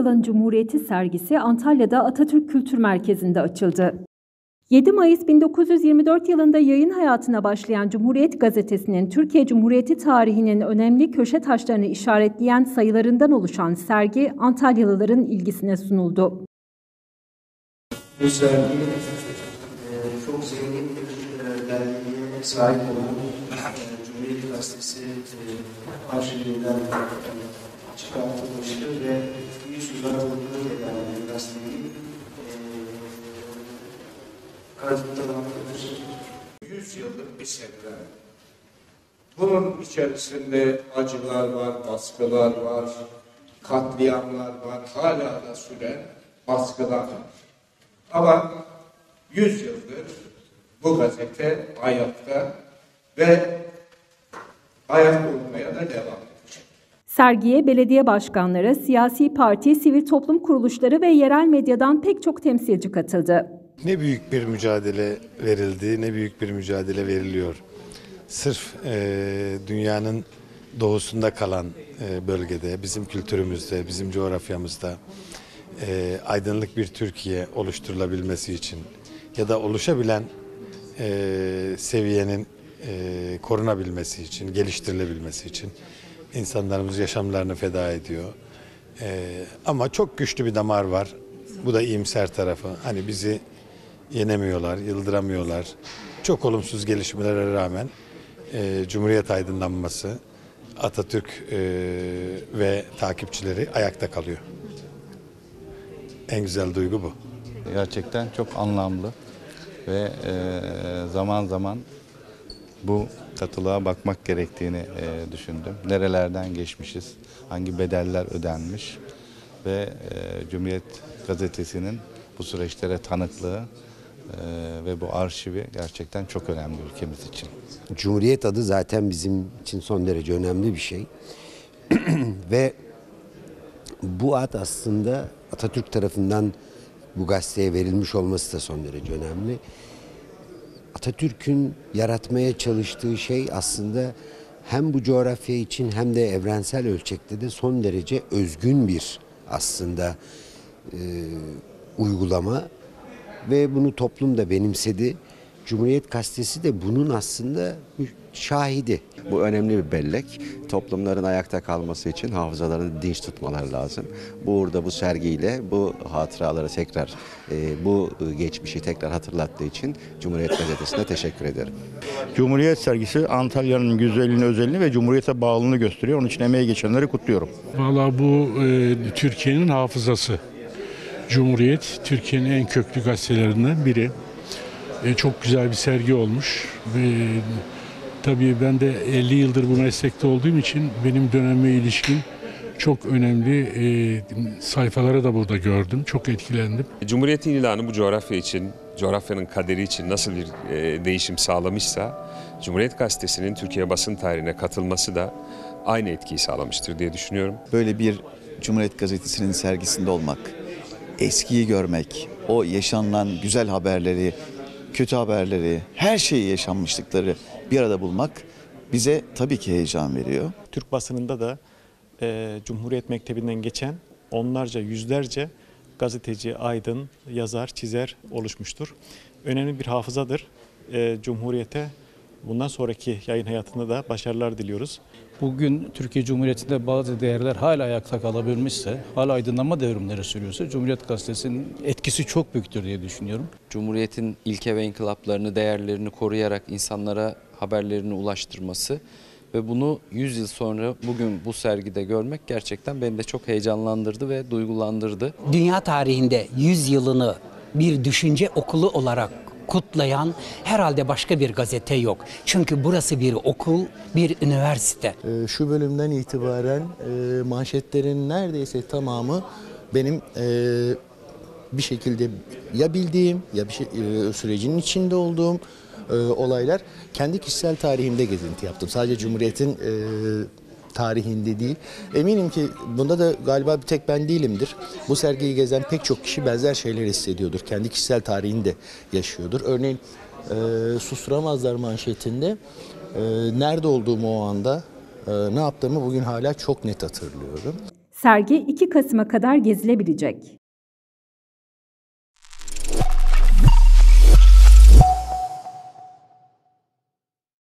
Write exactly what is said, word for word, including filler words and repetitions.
Yılın Cumhuriyeti sergisi Antalya'da Atatürk Kültür Merkezi'nde açıldı. yedi Mayıs bin dokuz yüz yirmi dört yılında yayın hayatına başlayan Cumhuriyet Gazetesi'nin Türkiye Cumhuriyeti tarihinin önemli köşe taşlarını işaretleyen sayılarından oluşan sergi Antalyalıların ilgisine sunuldu. Bu sergi e, çok zengin bir e, dergiye sahip olan e, Cumhuriyet Gazetesi e, arşivinden çıkartılmıştır ve yüz uzatıldığı eden bir gazeteyi yüz yıllık bir serüven. Bunun içerisinde acılar var, baskılar var, katliamlar var, hala da süren baskılar var. Ama yüz yıldır bu gazete ayakta ve ayakta olmaya da devam edecek. Sergiye belediye başkanları, siyasi parti, sivil toplum kuruluşları ve yerel medyadan pek çok temsilci katıldı. Ne büyük bir mücadele verildi, ne büyük bir mücadele veriliyor. Sırf e, dünyanın doğusunda kalan e, bölgede, bizim kültürümüzde, bizim coğrafyamızda e, aydınlık bir Türkiye oluşturulabilmesi için ya da oluşabilen e, seviyenin e, korunabilmesi için, geliştirilebilmesi için insanlarımız yaşamlarını feda ediyor. E, ama çok güçlü bir damar var. Bu da iyimser tarafı. Hani bizi yenemiyorlar, yıldıramıyorlar. Çok olumsuz gelişmelere rağmen e, Cumhuriyet aydınlanması, Atatürk e, ve takipçileri ayakta kalıyor. En güzel duygu bu. Gerçekten çok anlamlı ve e, zaman zaman bu katılığa bakmak gerektiğini e, düşündüm. Nerelerden geçmişiz, hangi bedeller ödenmiş ve e, Cumhuriyet Gazetesi'nin bu süreçlere tanıklığı Ee, ve bu arşivi gerçekten çok önemli ülkemiz için. Cumhuriyet adı zaten bizim için son derece önemli bir şey. Ve bu ad aslında Atatürk tarafından bu gazeteye verilmiş olması da son derece önemli. Atatürk'ün yaratmaya çalıştığı şey aslında hem bu coğrafya için hem de evrensel ölçekte de son derece özgün bir aslında e, uygulama. Ve bunu toplum da benimsedi. Cumhuriyet Gazetesi de bunun aslında şahidi. Bu önemli bir bellek. Toplumların ayakta kalması için hafızalarını dinç tutmaları lazım. Burada bu sergiyle bu hatıraları tekrar, e, bu geçmişi tekrar hatırlattığı için Cumhuriyet Gazetesi'ne teşekkür ederim. Cumhuriyet sergisi Antalya'nın güzelliğini, özelliğini ve Cumhuriyet'e bağlılığını gösteriyor. Onun için emeği geçenleri kutluyorum. Vallahi bu e, Türkiye'nin hafızası. Cumhuriyet, Türkiye'nin en köklü gazetelerinden biri. E, çok güzel bir sergi olmuş. E, tabii ben de elli yıldır bu meslekte olduğum için benim döneme ilişkin çok önemli e, sayfaları da burada gördüm. Çok etkilendim. Cumhuriyet'in ilanı bu coğrafya için, coğrafyanın kaderi için nasıl bir e, değişim sağlamışsa, Cumhuriyet Gazetesi'nin Türkiye basın tarihine katılması da aynı etkiyi sağlamıştır diye düşünüyorum. Böyle bir Cumhuriyet Gazetesi'nin sergisinde olmak, eskiyi görmek, o yaşanılan güzel haberleri, kötü haberleri, her şeyi yaşanmışlıkları bir arada bulmak bize tabii ki heyecan veriyor. Türk basınında da e, Cumhuriyet Mektebi'nden geçen onlarca, yüzlerce gazeteci, aydın, yazar, çizer oluşmuştur. Önemli bir hafızadır. E, Cumhuriyet'e bundan sonraki yayın hayatında da başarılar diliyoruz. Bugün Türkiye Cumhuriyeti'nde bazı değerler hala ayakta kalabilmişse, hala aydınlanma devrimleri sürüyorsa Cumhuriyet Gazetesi'nin etkisi çok büyüktür diye düşünüyorum. Cumhuriyet'in ilke ve inkılaplarını, değerlerini koruyarak insanlara haberlerini ulaştırması ve bunu yüz yıl sonra bugün bu sergide görmek gerçekten beni de çok heyecanlandırdı ve duygulandırdı. Dünya tarihinde yüz yılını bir düşünce okulu olarak kutlayan herhalde başka bir gazete yok. Çünkü burası bir okul, bir üniversite. Şu bölümden itibaren manşetlerin neredeyse tamamı benim bir şekilde ya bildiğim ya bir şey, sürecin içinde olduğum olaylar. Kendi kişisel tarihimde gezinti yaptım. Sadece Cumhuriyet'in tarihinde değil. Eminim ki bunda da galiba bir tek ben değilimdir. Bu sergiyi gezen pek çok kişi benzer şeyler hissediyordur. Kendi kişisel tarihinde yaşıyordur. Örneğin e, Susturamazlar manşetinde e, nerede olduğumu o anda, e, ne yaptığımı bugün hala çok net hatırlıyorum. Sergi iki Kasım'a kadar gezilebilecek.